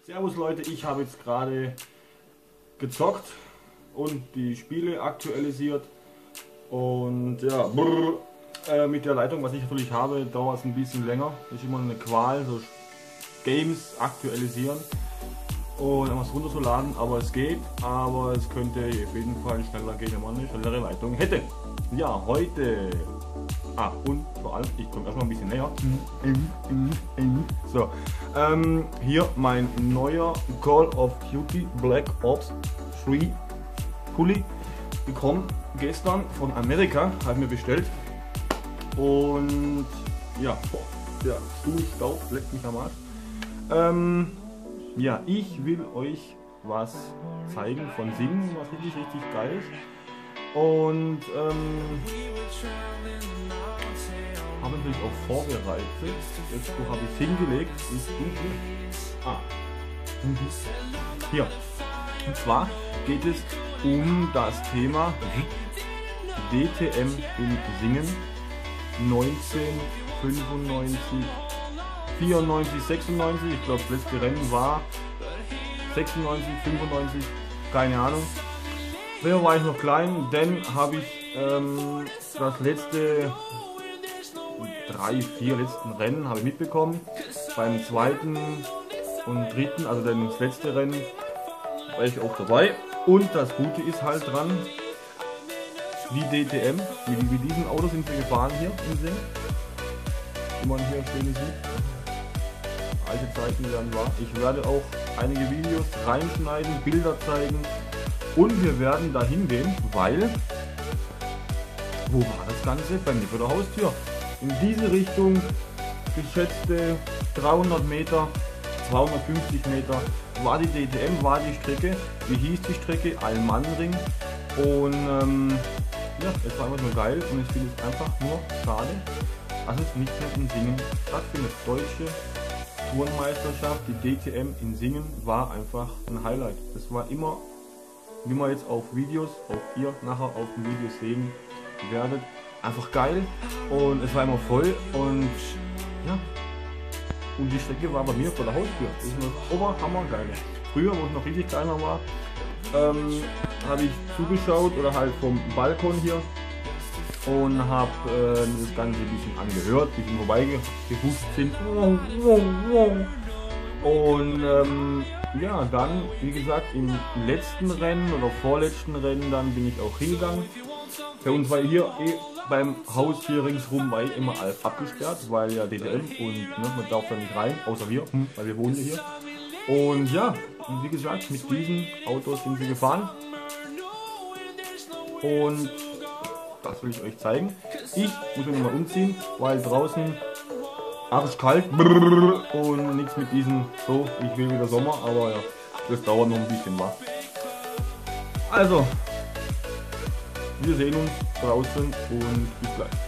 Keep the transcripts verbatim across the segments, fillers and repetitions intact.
Servus Leute, ich habe jetzt gerade gezockt und die Spiele aktualisiert und ja, brrr, äh, mit der Leitung, was ich natürlich habe, dauert es ein bisschen länger. Das ist immer eine Qual, so Games aktualisieren und was runterzuladen, aber es geht, aber es könnte auf jeden Fall schneller gehen, wenn man eine schnellere Leitung hätte. Ja, heute, ah und vor allem, ich komme erstmal ein bisschen näher, so, ähm, hier mein neuer Call of Duty Black Ops drei Pulli bekommen, gestern von Amerika, habe ich mir bestellt und ja, boah, der Staub leckt mich am Arsch. Ähm, ja, ich will euch was zeigen von Singen, was richtig, richtig geil ist. Und ähm, habe natürlich auch vorbereitet. Jetzt habe ich es hingelegt. Ist ah. Hier. Und zwar geht es um das Thema D T M im Singen neunzehnhundertfünfundneunzig, vierundneunzig, sechsundneunzig. Ich glaube, das letzte Rennen war sechsundneunzig, fünfundneunzig, keine Ahnung. Früher war ich noch klein, dann habe ich ähm, das letzte, drei, vier letzten Rennen habe ich mitbekommen. Beim zweiten und dritten, also dann das letzte Rennen, war ich auch dabei. Und das Gute ist halt dran, wie D T M, wie, wie diesen Auto sind wir gefahren hier im Sing. Wie man hier schön sieht. Alte Zeiten, wie dann war. Ich werde auch einige Videos reinschneiden, Bilder zeigen. Und wir werden dahin gehen, weil, wo war das Ganze? Bei mir vor der Haustür. In diese Richtung, geschätzte dreihundert Meter, zweihundertfünfzig Meter, war die D T M, war die Strecke. Wie hieß die Strecke? Almannring. Und ähm, ja, es war einfach nur geil und ich finde es einfach nur schade, dass es nicht mehr in Singen stattfindet. Deutsche Tourenmeisterschaft, die D T M in Singen war einfach ein Highlight. Es war immer, wie man jetzt auf Videos, auch ihr nachher auf den Videos sehen werdet, einfach geil und es war immer voll und ja, und die Strecke war bei mir vor der Haustür. Das ist noch oberhammer geil. Früher, wo es noch richtig kleiner war, ähm, habe ich zugeschaut oder halt vom Balkon hier und habe äh, das Ganze ein bisschen angehört, ein bisschen vorbeigehust sind. Und ähm, ja, dann, wie gesagt, im letzten Rennen oder vorletzten Rennen, dann bin ich auch hingegangen. Bei uns war hier eh beim Haus hier ringsrum war eh immer alles abgesperrt, weil ja D T M und ne, man darf da nicht rein, außer wir, weil wir wohnen hier. Und ja, wie gesagt, mit diesen Autos sind wir gefahren. Und das will ich euch zeigen. Ich muss mich mal umziehen, weil draußen arschkalt und nichts mit diesen, so, ich will wieder Sommer, aber ja, das dauert noch ein bisschen, wa? Also, wir sehen uns draußen und bis gleich.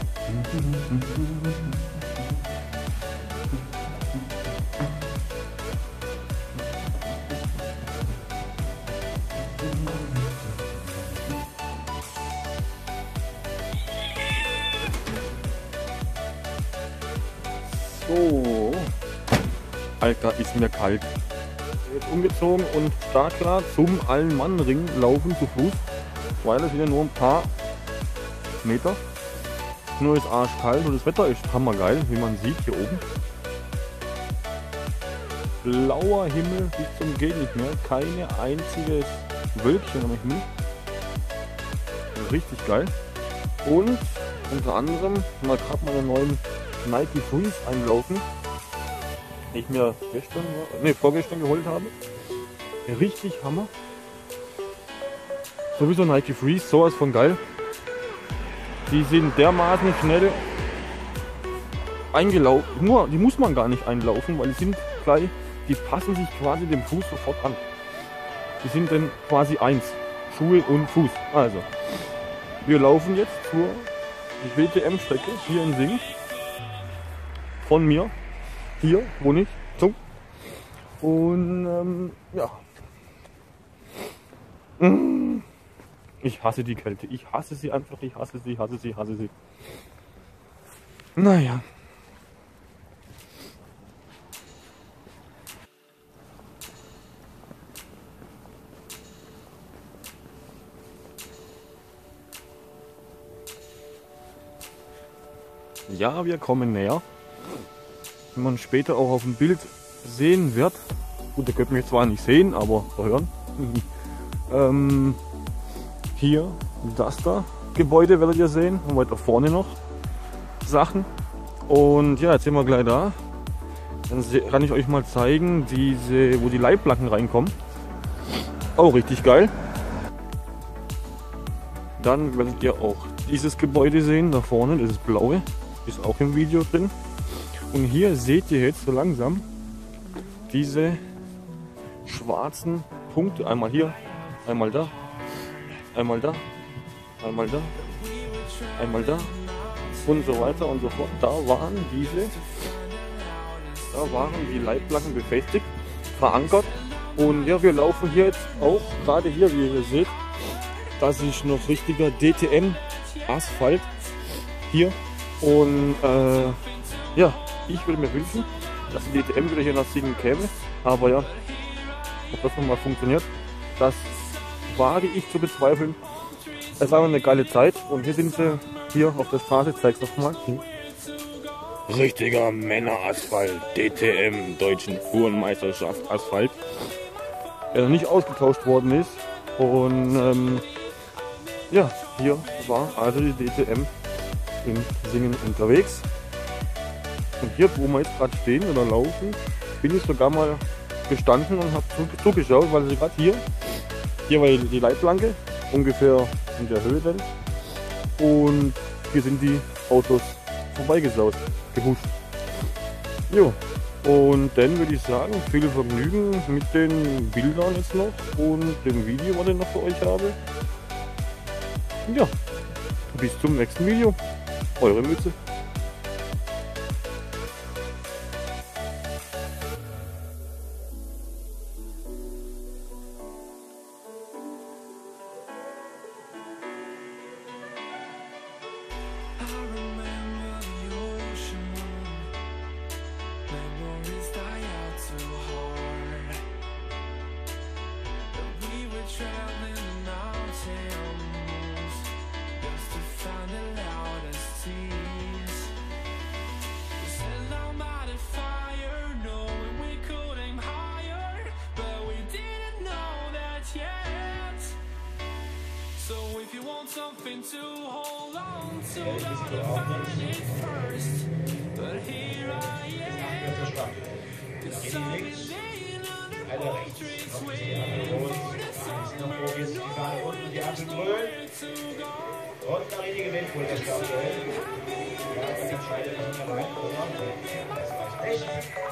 So, Alter, ist mir kalt. Jetzt umgezogen und startklar zum Almannring laufen zu Fuß, weil es wieder nur ein paar Meter. Nur ist arschkalt und das Wetter ist hammergeil, wie man sieht hier oben. Blauer Himmel bis zum geht nicht mehr, keine einziges Wölkchen am Himmel. Richtig geil. Und unter anderem mal gerade meine neuen Nike Freeze einlaufen, die ich mir gestern, nee, vorgestern geholt habe. Richtig Hammer. Sowieso Nike Freeze, sowas von geil. Die sind dermaßen schnell eingelaufen. Nur, die muss man gar nicht einlaufen, weil die sind gleich, die passen sich quasi dem Fuß sofort an. Die sind dann quasi eins. Schuhe und Fuß. Also, wir laufen jetzt zur W T M-Strecke hier in Singen. Von mir, hier wohne ich, so. Und ähm, ja, ich hasse die Kälte, ich hasse sie einfach, ich hasse sie, hasse sie, hasse sie. Naja. Ja, wir kommen näher. Wenn man später auch auf dem Bild sehen wird. Gut, ihr könnt mich zwar nicht sehen, aber hören. ähm, hier, das da Gebäude werdet ihr sehen. Und weiter vorne noch Sachen. Und ja, jetzt sind wir gleich da. Dann kann ich euch mal zeigen, diese, wo die Leitplanken reinkommen. Auch richtig geil. Dann werdet ihr auch dieses Gebäude sehen, da vorne, das ist blaue. Ist auch im Video drin. Und hier seht ihr jetzt so langsam diese schwarzen Punkte. Einmal hier, einmal da, einmal da, einmal da, einmal da und so weiter und so fort. Da waren diese, da waren die Leitplanken befestigt, verankert. Und ja, wir laufen hier jetzt auch, gerade hier, wie ihr seht, das ist noch richtiger D T M-Asphalt hier. Und äh, ja, ich würde mir wünschen, dass die D T M wieder hier nach Siegen käme. Aber ja, ob das nochmal funktioniert, das wage ich zu bezweifeln. Es war immer eine geile Zeit und hier sind sie, hier auf der Straße, ich zeig's nochmal. Richtiger Männerasphalt, D T M, Deutschen Tourenmeisterschaft Asphalt, der noch nicht ausgetauscht worden ist. Und ähm, ja, hier war also die D T M in Singen unterwegs. Und hier, wo wir jetzt gerade stehen oder laufen, bin ich sogar mal gestanden und habe zugeschaut, weil sie gerade hier, hier war die Leitplanke, ungefähr in der Höhe dann. Und hier sind die Autos vorbeigesaust, gehuscht. Jo, und dann würde ich sagen, viel Vergnügen mit den Bildern jetzt noch und dem Video, was ich noch für euch habe. Ja, bis zum nächsten Video. Eure Mütze. Something to hold on to, gotta find it first. But here I am. Cause I'm laying on the streets waiting for the sun. Jetzt die Fahne unten und die Ampel grün. Und Marini gewinnt wohl das aktuell. Ja, aber jetzt scheidet nicht mehr rein, oder? Das reicht nicht.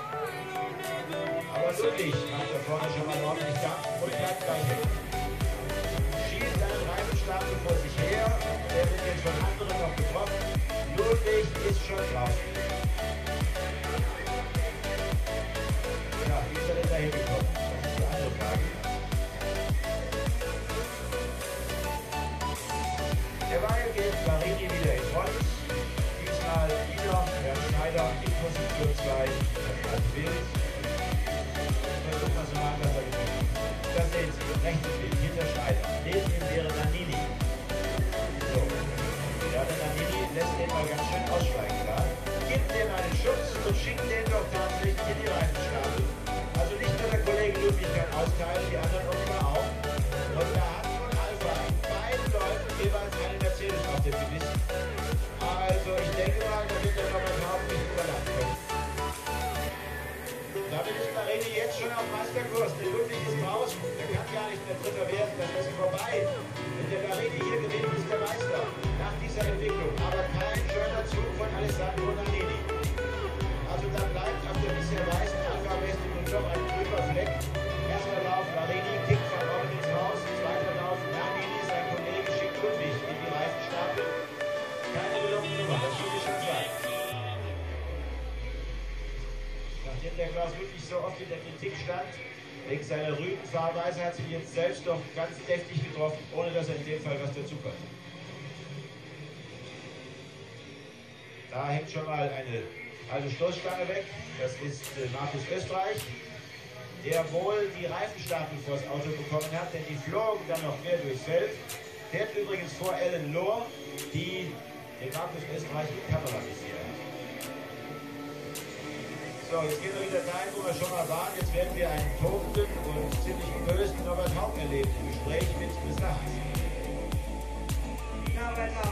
Aber Ludwig macht da vorne schon mal ordentlich Dampf und bleibt gleich weg. Schiebt seinen Reifenstapel vor sich her. Der wird jetzt von anderen noch getroffen. Ludwig ist schon drauf. Ja, wie ist er denn da hingekommen? Das ist die andere Frage. Derweil geht Marini wieder in Front. Diesmal wieder Herr Schneider in Position zwei. Das Bild. Versuchen wir es mal anders zu machen. Das sehen Sie, rechts Bild, hinter Schneider. Neben ihm wäre Nannini. So. Ja, der Nannini lässt den mal ganz schön aussteigen da. Gibt dem einen Schutz und schickt den doch tatsächlich in die Reifenstapel. Also nicht nur der Kollege Ludwig kann austeilen, die anderen offenbar auch. Und da hat von Alpha in beiden Leuten jeweils einen Mercedes auf dem Gewissen. Also ich denke mal, da wird der Kommentar nicht überlassen können. Damit ist Marini jetzt schon auf Meisterkurs. Der Ludwig ist raus, der kann gar nicht mehr Dritter werden, das ist vorbei. Wenn der Marini hier gewinnt, ist der Meister nach dieser Entwicklung. Aber kein schöner Zug von Alessandro Nannini. Also da bleibt auf der bisher weißen Alpha-Weste nun doch ein trüber Fleck. Erster Lauf Marini, kickt von Robin ins Haus. Zweiter Lauf Nannini, sein Kollege schickt Ludwig in die Reifenstapel. Keine gelungene Nummer, das muss ich schon sagen. Nachdem der Klaus Ludwig so oft in der Kritik stand, wegen seiner Rübenfahrweise, hat sich jetzt selbst doch ganz deftig getroffen, ohne dass er in dem Fall was dazu konnte. Da hängt schon mal eine alte Stoßstange weg. Das ist äh, Markus Österreich, der wohl die Reifenstapel vors Auto bekommen hat, denn die flogen dann noch quer durchs Feld. Fährt übrigens vor Ellen Lohr, die den Markus Österreich die Kamera bisher. So, jetzt gehen wir wieder dahin, wo wir schon mal waren. Jetzt werden wir einen tobenden und ziemlich bösen Norbert Haupt erleben im Gespräch mit Chris Lachs. Norbert Haupt.